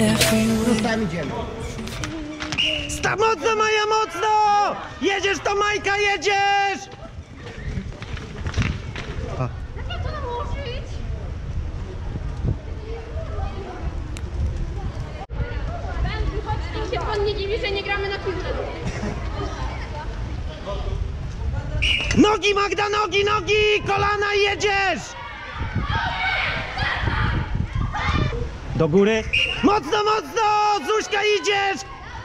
Zostałem, idziemy. Mocno, Maja, mocno! Jedziesz to, Majka, jedziesz! Jak ja to nałożyć? Nikt się pan nie dziwi, że nie gramy na piłce. Nogi, Magda, nogi, nogi! Kolana, jedziesz! Do góry. Mocno, mocno! Zuśka, idziesz!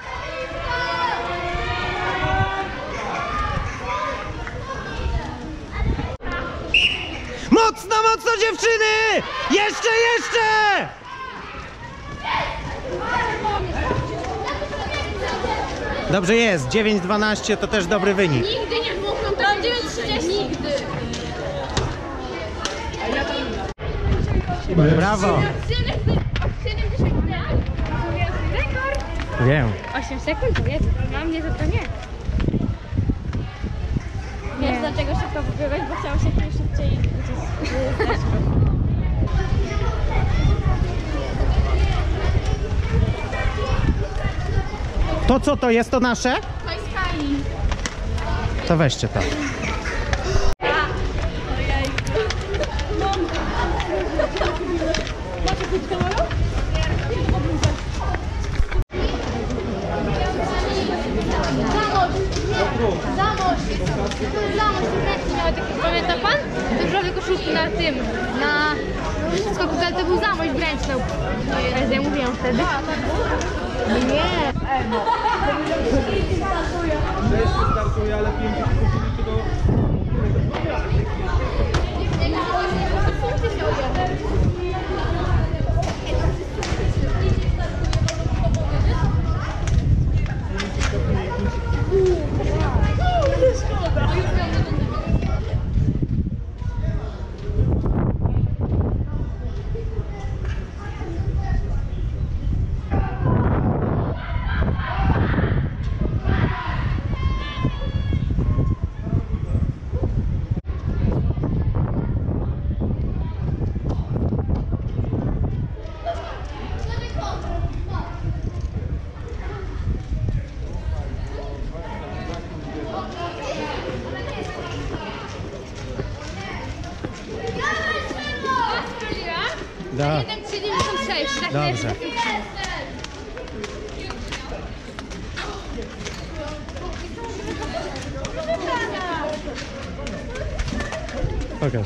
Mocno, mocno, dziewczyny! Jeszcze, jeszcze! Dobrze jest, 9-12 to też dobry wynik. Nigdy nie dmuchną tam 9-30. Nigdy. Brawo! Rekord! Wiem. 8 sekund? Jest. Dla mnie to nie. Wiesz dlaczego szybko wybiegać? Bo chciało się szybciej uciec. To co to jest? To nasze? To jest Kali. To weźcie to. Pamięta pan? Różowe koszulki na tym, na skoku, ale to był zamość wręczną. Ale ja mówiłam wtedy. Nie. Startuje, ale 5 do... Da. 1,76. Tak. Dobrze. Pokaż.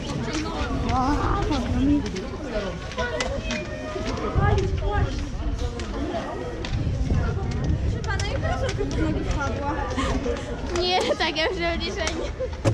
Nie, takie przeliczenie.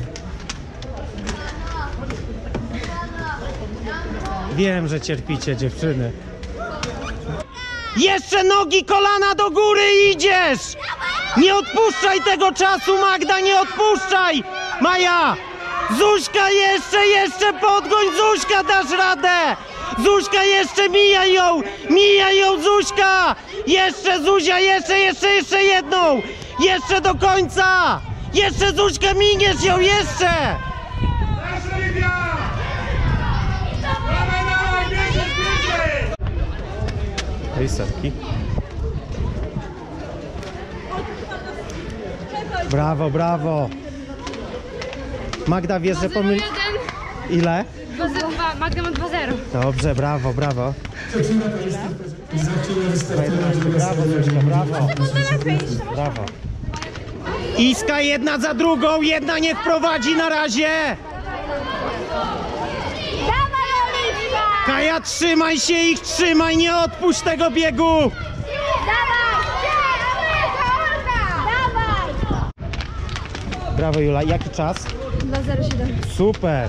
Wiem, że cierpicie, dziewczyny. Jeszcze nogi, kolana do góry, idziesz! Nie odpuszczaj tego czasu, Magda, nie odpuszczaj! Maja! Zuśka, jeszcze podgoń Zuśka, dasz radę! Zuśka, jeszcze mijaj ją, Zuśka! Jeszcze, Zuzia, jeszcze jedną! Jeszcze do końca! Jeszcze, Zuśka, miniesz ją, jeszcze! Tej setki. Brawo, brawo! Magda, wiesz, że pomyl... Ile? 2-2, Magda ma 2-0. Dobrze, brawo, brawo. Brawo, Zuśka, brawo. Brawo. Iska, jedna za drugą, jedna niech prowadzi na razie. Dawaj, Oliwka! Kaja, trzymaj się ich, trzymaj, nie odpuść tego biegu. Dawaj! Dawaj! Brawo, Jula, jaki czas? 2:07. Super.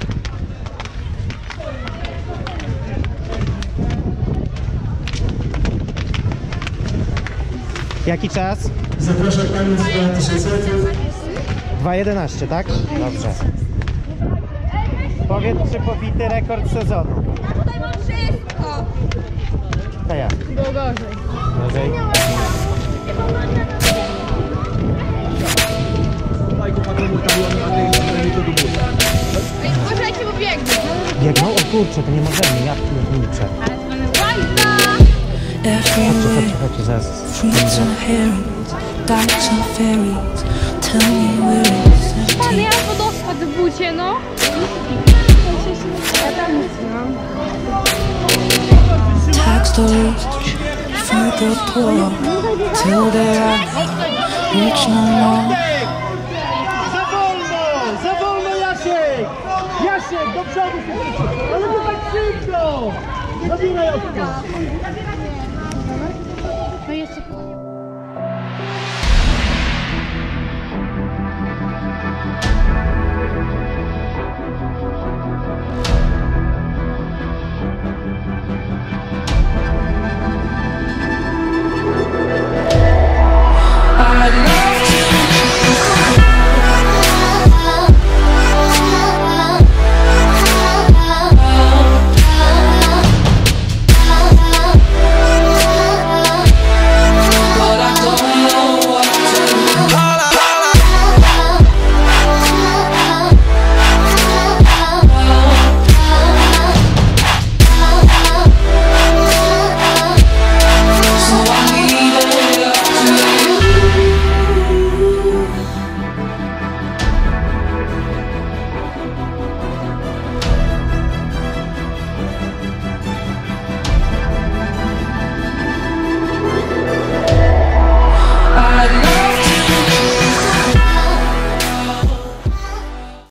Jaki czas? Zapraszam Panią z 2000. 2:11, tak? Dobrze. Powiedz, czy pobity rekord sezonu? Tutaj mam wszystko! Kaja. Było gorzej. Gorzej. Uważajcie, bo biegną. Biegną? O kurczę, to nie możemy, ja pierniczę. Ale to mamy Chodźcie, zaraz. Fruits and herrings, dykes and fairies. Tell me where is Pan, empty. ja wodospad w bucie, no. Ja tam nic nie mam. Tax the rich from the poor till their eyes reach no more. Za wolno Jasiek! Jasiek, do przodu! Ale to tak szybko! Zabieraj od